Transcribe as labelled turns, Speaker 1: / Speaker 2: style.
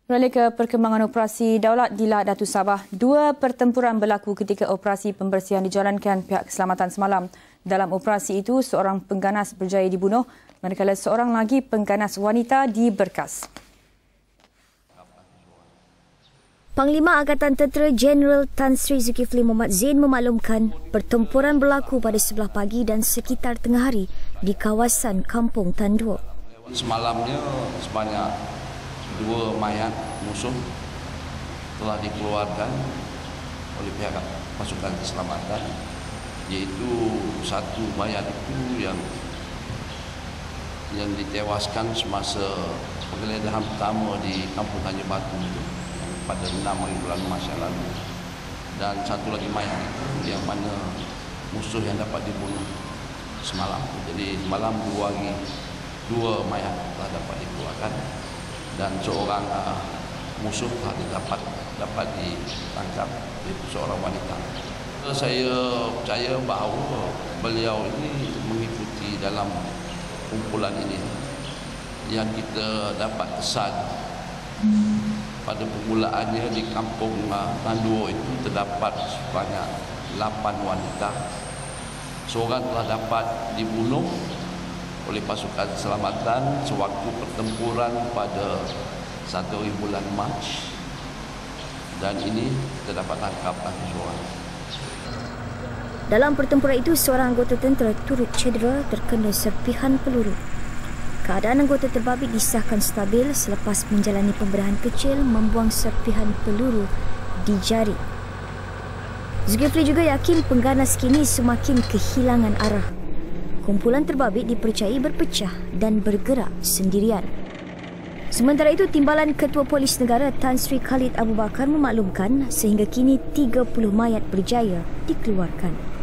Speaker 1: Beralih ke perkembangan operasi Daulat di Lahad Datu Sabah. 2 pertempuran berlaku ketika operasi pembersihan dijalankan pihak keselamatan semalam. Dalam operasi itu, seorang pengganas berjaya dibunuh, manakala seorang lagi pengganas wanita diberkas.
Speaker 2: Panglima Angkatan Tentera Jeneral Tan Sri Zulkifli Mohamad Zain memaklumkan pertempuran berlaku pada 11 pagi dan sekitar tengah hari di kawasan Kampung Tan Dua.
Speaker 3: Semalamnya sebanyak 2 mayat musuh telah dikeluarkan oleh pihak pasukan keselamatan, iaitu 1 mayat itu yang ditewaskan semasa penggeledahan pertama di Kampung Tanjung Batu itu pada 6 hari bulan Mac yang lalu, dan 1 lagi mayat itu yang mana musuh yang dapat dibunuh semalam. Jadi semalam 2 mayat telah dapat dikeluarkan dan seorang musuh telah dapat ditangkap, iaitu seorang wanita. Saya percaya bahawa beliau ini mengikuti dalam kumpulan ini yang kita dapat kesan pada permulaannya di Kampung Tanduo itu terdapat sebanyak 8 wanita. Seorang telah dapat dibunuh oleh pasukan keselamatan sewaktu pertempuran pada 1 bulan Mac, dan ini kita dapat tangkap lagi seorang.
Speaker 2: Dalam pertempuran itu, seorang anggota tentera turut cedera terkena serpihan peluru. Keadaan anggota terbabit disahkan stabil selepas menjalani pembedahan kecil membuang serpihan peluru di jari. Zulkifli juga yakin pengganas kini semakin kehilangan arah. Kumpulan terbabit dipercayai berpecah dan bergerak sendirian. Sementara itu, Timbalan Ketua Polis Negara Tan Sri Khalid Abu Bakar memaklumkan sehingga kini 30 mayat berjaya dikeluarkan.